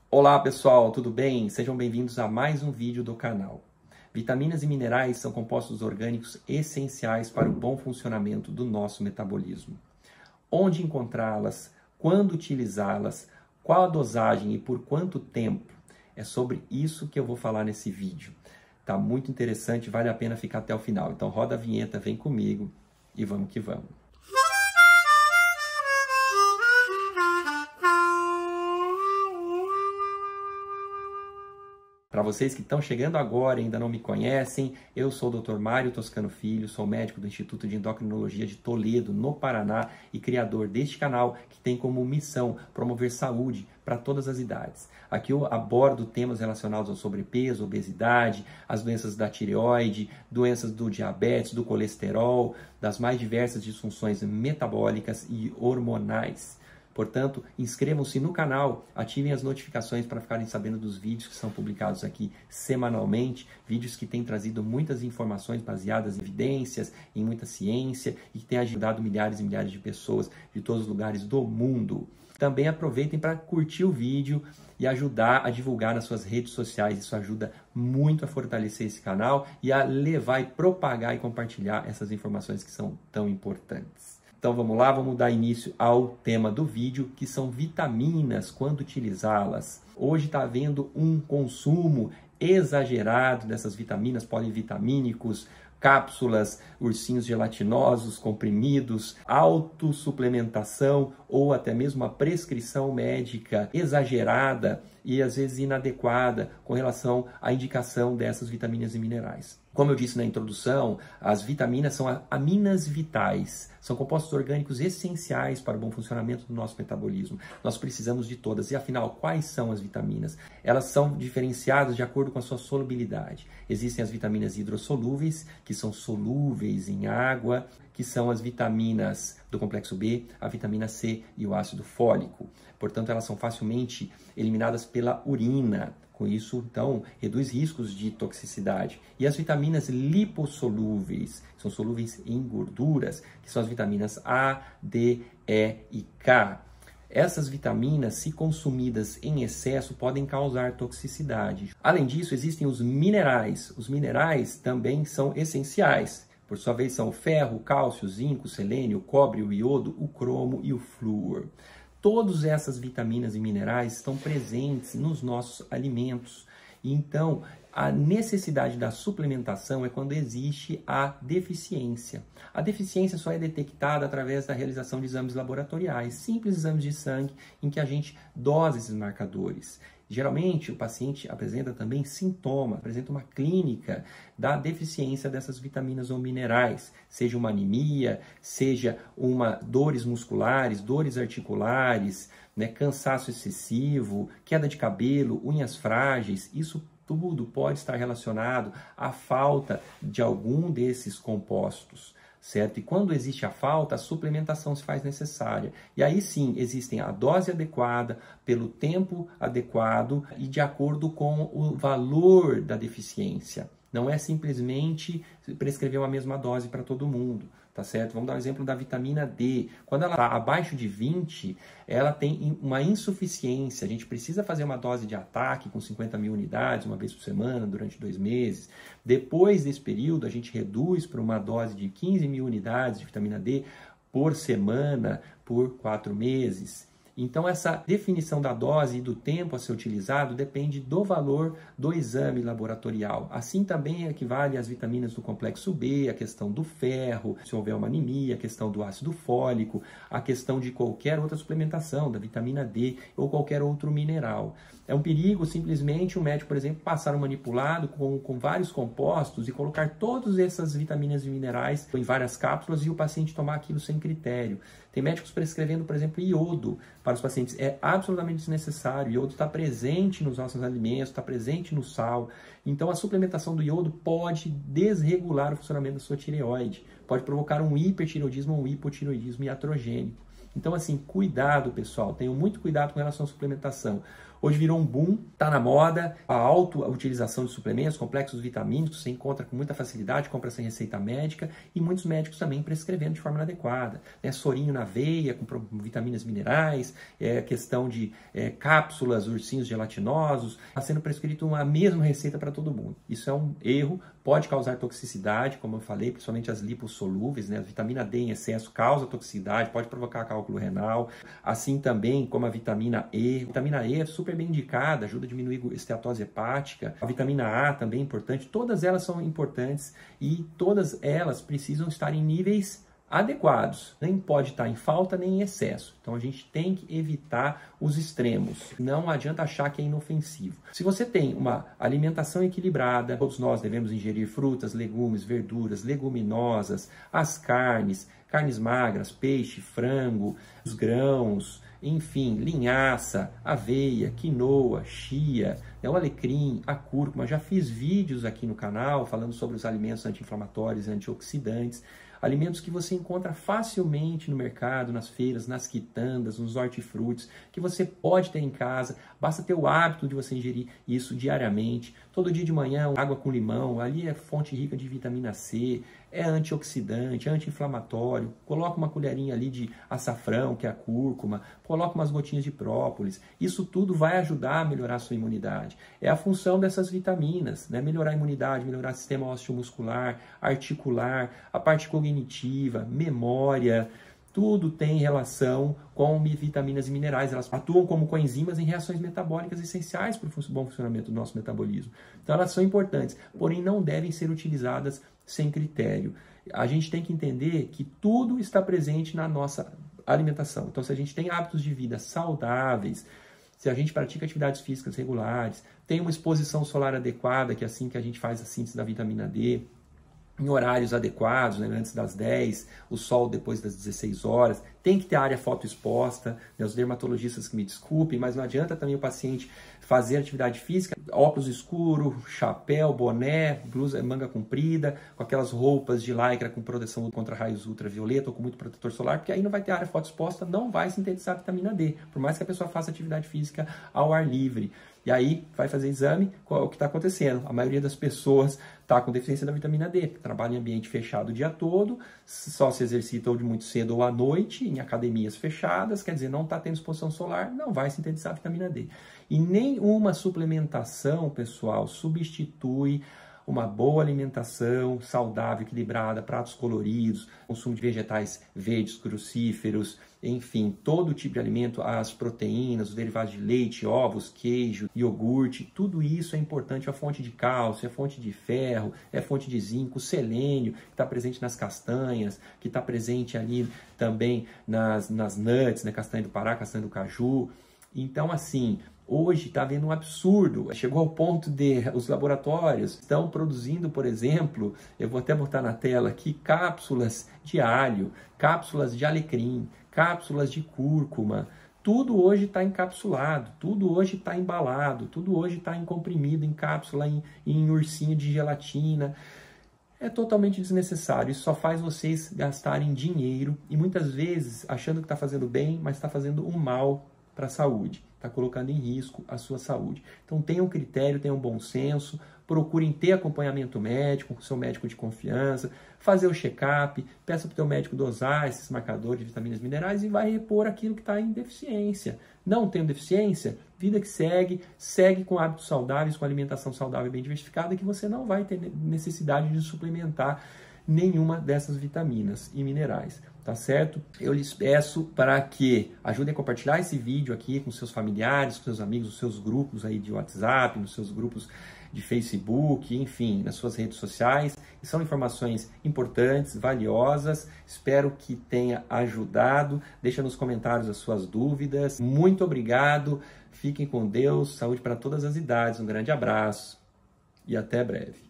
Olá pessoal, tudo bem? Sejam bem-vindos a mais um vídeo do canal. Vitaminas e minerais são compostos orgânicos essenciais para o bom funcionamento do nosso metabolismo. Onde encontrá-las, quando utilizá-las, qual a dosagem e por quanto tempo? É sobre isso que eu vou falar nesse vídeo. Tá muito interessante, vale a pena ficar até o final. Então roda a vinheta, vem comigo e vamos que vamos. Para vocês que estão chegando agora e ainda não me conhecem, eu sou o Dr. Mário Toscano Filho, sou médico do Instituto de Endocrinologia de Toledo, no Paraná, e criador deste canal que tem como missão promover saúde para todas as idades. Aqui eu abordo temas relacionados ao sobrepeso, obesidade, as doenças da tireoide, doenças do diabetes, do colesterol, das mais diversas disfunções metabólicas e hormonais. Portanto, inscrevam-se no canal, ativem as notificações para ficarem sabendo dos vídeos que são publicados aqui semanalmente, vídeos que têm trazido muitas informações baseadas em evidências, em muita ciência e que têm ajudado milhares e milhares de pessoas de todos os lugares do mundo. Também aproveitem para curtir o vídeo e ajudar a divulgar nas suas redes sociais. Isso ajuda muito a fortalecer esse canal e a levar e propagar e compartilhar essas informações que são tão importantes. Então vamos lá, vamos dar início ao tema do vídeo, que são vitaminas, quando utilizá-las. Hoje está havendo um consumo exagerado dessas vitaminas, polivitamínicos, cápsulas, ursinhos gelatinosos, comprimidos, autossuplementação ou até mesmo a prescrição médica exagerada e às vezes inadequada com relação à indicação dessas vitaminas e minerais. Como eu disse na introdução, as vitaminas são aminas vitais, são compostos orgânicos essenciais para o bom funcionamento do nosso metabolismo. Nós precisamos de todas. E afinal, quais são as vitaminas? Elas são diferenciadas de acordo com a sua solubilidade. Existem as vitaminas hidrossolúveis, que são solúveis em água, que são as vitaminas do complexo B, a vitamina C e o ácido fólico. Portanto, elas são facilmente eliminadas pela urina. Com isso, então, reduz riscos de toxicidade. E as vitaminas lipossolúveis, que são solúveis em gorduras, que são as vitaminas A, D, E e K. Essas vitaminas, se consumidas em excesso, podem causar toxicidade. Além disso, existem os minerais. Os minerais também são essenciais. Por sua vez, são o ferro, o cálcio, o zinco, o selênio, o cobre, o iodo, o cromo e o flúor. Todas essas vitaminas e minerais estão presentes nos nossos alimentos. Então, a necessidade da suplementação é quando existe a deficiência. A deficiência só é detectada através da realização de exames laboratoriais, simples exames de sangue em que a gente dosa esses marcadores. Geralmente, o paciente apresenta também sintoma, apresenta uma clínica da deficiência dessas vitaminas ou minerais, seja uma anemia, seja dores musculares, dores articulares, cansaço excessivo, queda de cabelo, unhas frágeis. Isso tudo pode estar relacionado à falta de algum desses compostos. Certo? E quando existe a falta, a suplementação se faz necessária. E aí sim, existem a dose adequada, pelo tempo adequado e de acordo com o valor da deficiência. Não é simplesmente prescrever uma mesma dose para todo mundo, tá certo? Vamos dar um exemplo da vitamina D. Quando ela está abaixo de 20, ela tem uma insuficiência. A gente precisa fazer uma dose de ataque com 50 mil unidades, uma vez por semana, durante 2 meses. Depois desse período, a gente reduz para uma dose de 15 mil unidades de vitamina D por semana, por 4 meses. Então, essa definição da dose e do tempo a ser utilizado depende do valor do exame laboratorial. Assim também equivale às vitaminas do complexo B, a questão do ferro, se houver uma anemia, a questão do ácido fólico, a questão de qualquer outra suplementação, da vitamina D ou qualquer outro mineral. É um perigo simplesmente o médico, por exemplo, passar um manipulado com vários compostos e colocar todas essas vitaminas e minerais em várias cápsulas e o paciente tomar aquilo sem critério. Tem médicos prescrevendo, por exemplo, iodo para os pacientes. É absolutamente desnecessário. O iodo está presente nos nossos alimentos, está presente no sal. Então, a suplementação do iodo pode desregular o funcionamento da sua tireoide. Pode provocar um hipertireoidismo ou um hipotireoidismo iatrogênico. Então, assim, cuidado, pessoal. Tenham muito cuidado com relação à suplementação. Hoje virou um boom, tá na moda, a auto-utilização de suplementos, complexos vitamínicos, você encontra com muita facilidade, compra sem receita médica, e muitos médicos também prescrevendo de forma inadequada. Sorinho na veia, com vitaminas minerais, questão de cápsulas, ursinhos gelatinosos, está sendo prescrito a mesma receita para todo mundo. Isso é um erro, pode causar toxicidade, como eu falei, principalmente as lipossolúveis, né? A vitamina D em excesso causa toxicidade, pode provocar cálculo renal, assim também como a vitamina E. A vitamina E é super bem indicada, ajuda a diminuir a esteatose hepática. A vitamina A também é importante, todas elas são importantes e todas elas precisam estar em níveis adequados, nem pode estar em falta nem em excesso. Então a gente tem que evitar os extremos. Não adianta achar que é inofensivo. Se você tem uma alimentação equilibrada, todos nós devemos ingerir frutas, legumes, verduras, leguminosas, as carnes magras, peixe, frango, os grãos, enfim, linhaça, aveia, quinoa, chia, o alecrim, a cúrcuma. Já fiz vídeos aqui no canal falando sobre os alimentos anti-inflamatórios e antioxidantes. Alimentos que você encontra facilmente no mercado, nas feiras, nas quitandas, nos hortifrutis, que você pode ter em casa, basta ter o hábito de você ingerir isso diariamente. Todo dia de manhã, água com limão, ali é fonte rica de vitamina C, é antioxidante, é anti-inflamatório. Coloca uma colherinha ali de açafrão, que é a cúrcuma, coloca umas gotinhas de própolis. Isso tudo vai ajudar a melhorar a sua imunidade. É a função dessas vitaminas, né? Melhorar a imunidade, melhorar o sistema osteomuscular, articular, a parte cognitiva, memória. Tudo tem relação com vitaminas e minerais. Elas atuam como coenzimas em reações metabólicas essenciais para o bom funcionamento do nosso metabolismo. Então elas são importantes, porém não devem ser utilizadas sem critério. A gente tem que entender que tudo está presente na nossa alimentação. Então se a gente tem hábitos de vida saudáveis, se a gente pratica atividades físicas regulares, tem uma exposição solar adequada, que é assim que a gente faz a síntese da vitamina D, em horários adequados, né, antes das 10, o sol depois das 16 horas, tem que ter área fotoexposta, né, os dermatologistas que me desculpem, mas não adianta também o paciente fazer atividade física, óculos escuro, chapéu, boné, blusa, manga comprida, com aquelas roupas de lycra com proteção contra raios ultravioleta ou com muito protetor solar, porque aí não vai ter área fotoexposta, não vai sintetizar vitamina D, por mais que a pessoa faça atividade física ao ar livre. E aí vai fazer exame, qual é o que está acontecendo? A maioria das pessoas está com deficiência da vitamina D, trabalha em ambiente fechado o dia todo, só se exercita ou de muito cedo ou à noite, em academias fechadas, quer dizer, não está tendo exposição solar, não vai sintetizar vitamina D. E nenhuma suplementação, pessoal, substitui uma boa alimentação saudável, equilibrada, pratos coloridos, consumo de vegetais verdes, crucíferos, enfim, todo tipo de alimento, as proteínas, os derivados de leite, ovos, queijo, iogurte, tudo isso é importante, é fonte de cálcio, é fonte de ferro, é fonte de zinco, selênio, que está presente nas castanhas, que está presente ali também nas nuts, né, castanha do Pará, castanha do caju. Então, assim, hoje está havendo um absurdo, chegou ao ponto de os laboratórios estão produzindo, por exemplo, eu vou até botar na tela aqui, cápsulas de alho, cápsulas de alecrim, cápsulas de cúrcuma. Tudo hoje está encapsulado, tudo hoje está embalado, tudo hoje está em comprimido, em cápsula, em ursinho de gelatina. É totalmente desnecessário, isso só faz vocês gastarem dinheiro e muitas vezes achando que está fazendo bem, mas está fazendo um mal para a saúde, está colocando em risco a sua saúde. Então tenham critério, tenham bom senso, procurem ter acompanhamento médico, com o seu médico de confiança, fazer o check-up, peça para o teu médico dosar esses marcadores de vitaminas e minerais e vai repor aquilo que está em deficiência. Não tendo deficiência, vida que segue com hábitos saudáveis, com alimentação saudável bem diversificada, que você não vai ter necessidade de suplementar nenhuma dessas vitaminas e minerais, tá certo? Eu lhes peço para que ajudem a compartilhar esse vídeo aqui com seus familiares, com seus amigos, nos seus grupos aí de WhatsApp, nos seus grupos de Facebook, enfim, nas suas redes sociais. E são informações importantes, valiosas. Espero que tenha ajudado. Deixa nos comentários as suas dúvidas. Muito obrigado. Fiquem com Deus. Saúde para todas as idades. Um grande abraço e até breve.